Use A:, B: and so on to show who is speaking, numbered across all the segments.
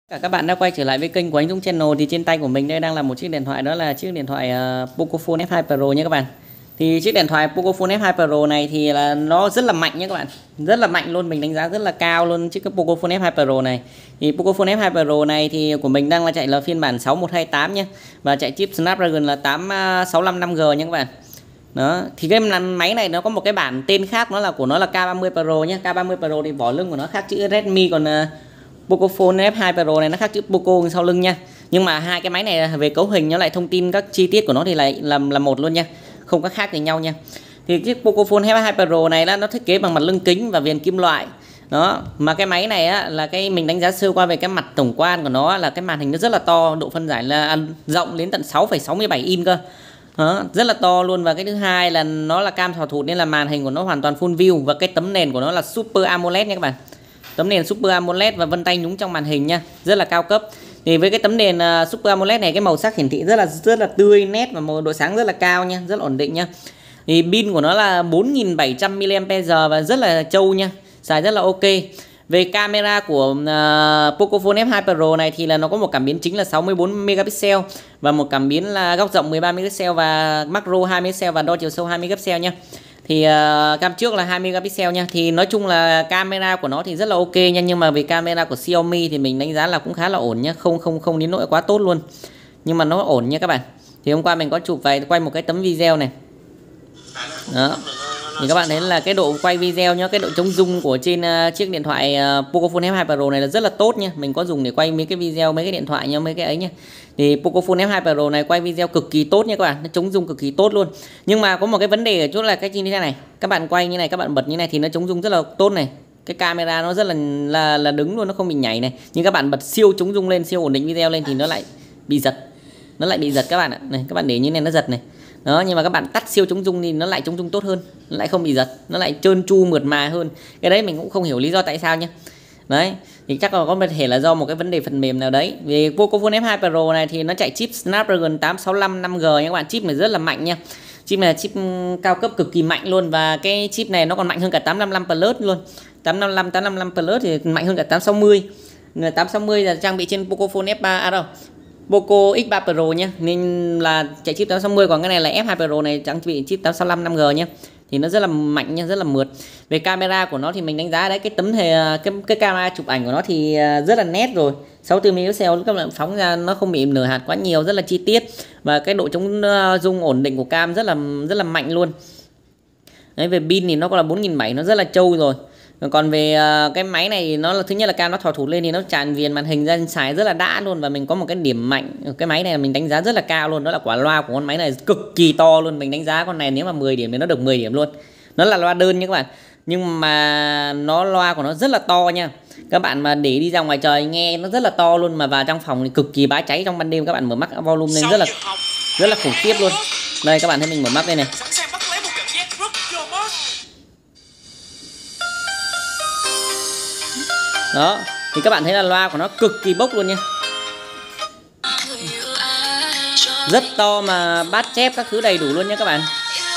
A: Các bạn đã quay trở lại với kênh của anh Dũng Channel. Thì trên tay của mình đây đang là một chiếc điện thoại, đó là chiếc điện thoại Pocophone F2 Pro nha các bạn. Thì chiếc điện thoại Pocophone F2 Pro này thì là nó rất là mạnh nha các bạn, rất là mạnh luôn, mình đánh giá rất là cao luôn chiếc Pocophone F2 Pro này. Thì Pocophone F2 Pro này thì của mình đang là chạy là phiên bản 6128 nhé, và chạy chip Snapdragon là 865 5G nha các bạn. Đó, thì cái máy này nó có một cái bản tên khác, nó là K30 Pro nhé. K30 Pro thì vỏ lưng của nó khác chữ Redmi, còn Pocophone F2 Pro này nó khác chữ Poco sau lưng nha. Nhưng mà hai cái máy này về cấu hình nó lại thông tin các chi tiết của nó thì lại là một luôn nha, không có khác gì nhau nha. Thì chiếc Pocophone F2 Pro này nó thiết kế bằng mặt lưng kính và viền kim loại. Đó, mà cái máy này á, là cái mình đánh giá sơ qua về cái mặt tổng quan của nó là cái màn hình nó rất là to, độ phân giải là rộng đến tận 6,67 inch cơ. Đó, rất là to luôn. Và cái thứ hai là nó là cam thảo thụt nên là màn hình của nó hoàn toàn full view, và cái tấm nền của nó là Super AMOLED nha các bạn. Tấm nền Super AMOLED và vân tay nhúng trong màn hình nha, rất là cao cấp. Thì với cái tấm nền Super AMOLED này, cái màu sắc hiển thị rất là tươi nét và độ sáng rất là cao nha, rất là ổn định nha. Thì pin của nó là 4700 mAh và rất là trâu nha, xài rất là ok. Về camera của Pocophone F2 Pro này thì là nó có một cảm biến chính là 64 megapixel và một cảm biến là góc rộng 13 megapixel và macro 2 megapixel và đo chiều sâu 2 megapixel nha. Thì cam trước là 2 megapixel nha. Thì nói chung là camera của nó thì rất là ok nha, nhưng mà về camera của Xiaomi thì mình đánh giá là cũng khá là ổn nha, không đến nỗi quá tốt luôn, nhưng mà nó ổn nha các bạn. Thì hôm qua mình có chụp và quay một cái tấm video này. Đó, thì các bạn thấy là cái độ quay video nhá, cái độ chống rung của trên chiếc điện thoại Pocophone F2 Pro này là rất là tốt nha. Mình có dùng để quay mấy cái video, mấy cái điện thoại nha, mấy cái ấy nha. Thì Pocophone F2 Pro này quay video cực kỳ tốt nha các bạn, nó chống rung cực kỳ tốt luôn. Nhưng mà có một cái vấn đề ở chỗ là cái như thế này, các bạn quay như này, các bạn bật như này thì nó chống rung rất là tốt này. Cái camera nó rất là đứng luôn, nó không bị nhảy này. Nhưng các bạn bật siêu chống rung lên, siêu ổn định video lên thì nó lại bị giật. Nó lại bị giật các bạn ạ. Này, các bạn để như này nó giật này. Đó, nhưng mà các bạn tắt siêu chống rung thì nó lại chống rung tốt hơn, nó lại không bị giật, nó lại trơn tru mượt mà hơn. Cái đấy mình cũng không hiểu lý do tại sao nhé. Đấy, thì chắc là có thể là do một cái vấn đề phần mềm nào đấy. Vì Pocophone F2 Pro này thì nó chạy chip Snapdragon 865 5G nha các bạn. Chip này rất là mạnh nha. Chip này là chip cao cấp cực kỳ mạnh luôn, và cái chip này nó còn mạnh hơn cả 855 Plus luôn. 855 Plus thì mạnh hơn cả 860. 860 là trang bị trên Pocophone F3 đâu. Poco X3 Pro nhé, nên là chạy chip 860, còn cái này là F2 Pro này trang bị chip 865 5G nhé. Thì nó rất là mạnh nha, rất là mượt. Về camera của nó thì mình đánh giá đấy, cái tấm cái camera chụp ảnh của nó thì rất là nét rồi. 64 megapixel các bạn phóng ra nó không bị nở hạt quá nhiều, rất là chi tiết, và cái độ chống rung ổn định của cam rất là mạnh luôn. Đấy, về pin thì nó có là 4700, nó rất là trâu rồi. Còn về cái máy này nó là thứ nhất là cam nó thò thụt lên thì nó tràn viền màn hình ra, xài rất là đã luôn. Và mình có một cái điểm mạnh ở cái máy này là mình đánh giá rất là cao luôn, đó là quả loa của con máy này cực kỳ to luôn. Mình đánh giá con này nếu mà 10 điểm thì nó được 10 điểm luôn. Nó là loa đơn nha các bạn, nhưng mà loa của nó rất là to nha. Các bạn mà để đi ra ngoài trời nghe nó rất là to luôn, mà vào trong phòng thì cực kỳ bá cháy. Trong ban đêm các bạn mở max volume lên rất là khủng khiếp luôn. Đây các bạn thấy mình mở max đây này. Đó, thì các bạn thấy là loa của nó cực kỳ bốc luôn nha, rất to mà bass chép các thứ đầy đủ luôn nha các bạn.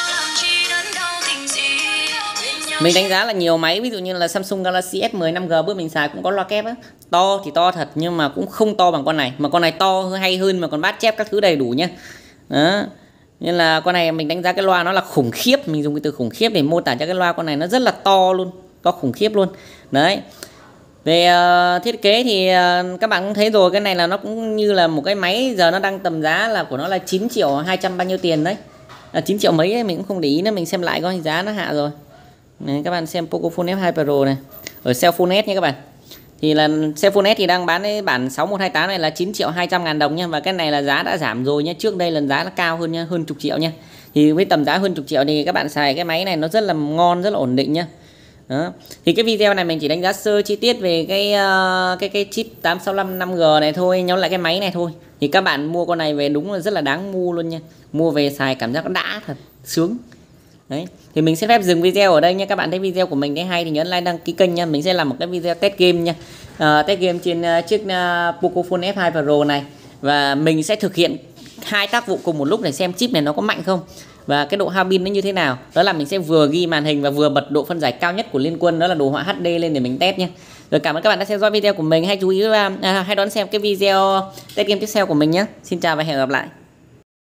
A: Mình đánh giá là nhiều máy ví dụ như là Samsung Galaxy S10 5G bữa mình xài cũng có loa kép á, to thì to thật nhưng mà cũng không to bằng con này, mà con này to hay hơn mà còn bass chép các thứ đầy đủ nha. Đó, nên là con này mình đánh giá cái loa nó là khủng khiếp, mình dùng cái từ khủng khiếp để mô tả cho cái loa con này, nó rất là to luôn, to khủng khiếp luôn. Đấy. Về thiết kế thì các bạn cũng thấy rồi, cái này là nó cũng như là một cái máy giờ nó đang tầm giá là của nó là 9 triệu 200 bao nhiêu tiền đấy, 9 triệu mấy ấy, mình cũng không để ý nữa, mình xem lại coi giá nó hạ rồi. Này, các bạn xem Pocophone F2 Pro này ở Cellphone S nha các bạn. Thì là Cellphone S thì đang bán cái bản 6128 này là 9 triệu 200 ngàn đồng nha, và cái này là giá đã giảm rồi nha, trước đây lần giá nó cao hơn nha, hơn chục triệu nha. Thì với tầm giá hơn chục triệu thì các bạn xài cái máy này nó rất là ngon, rất là ổn định nha. Đó. Thì cái video này mình chỉ đánh giá sơ chi tiết về cái chip 865 5G này thôi, nhóm lại cái máy này thôi. Thì các bạn mua con này về đúng là rất là đáng mua luôn nha. Mua về xài cảm giác nó đã thật, sướng. Đấy. Thì mình sẽ phép dừng video ở đây nha. Các bạn thấy video của mình thấy hay thì nhấn like đăng ký kênh nha. Mình sẽ làm một cái video test game nha. Test game trên chiếc Pocophone F2 Pro này. Và mình sẽ thực hiện 2 tác vụ cùng một lúc để xem chip này nó có mạnh không, và cái độ hao pin nó như thế nào. Đó là mình sẽ vừa ghi màn hình và vừa bật độ phân giải cao nhất của Liên Quân, đó là đồ họa HD lên để mình test nhé. Rồi cảm ơn các bạn đã theo dõi video của mình. Hãy chú ý hãy đón xem cái video test game tiếp theo của mình nhé. Xin chào và hẹn gặp lại.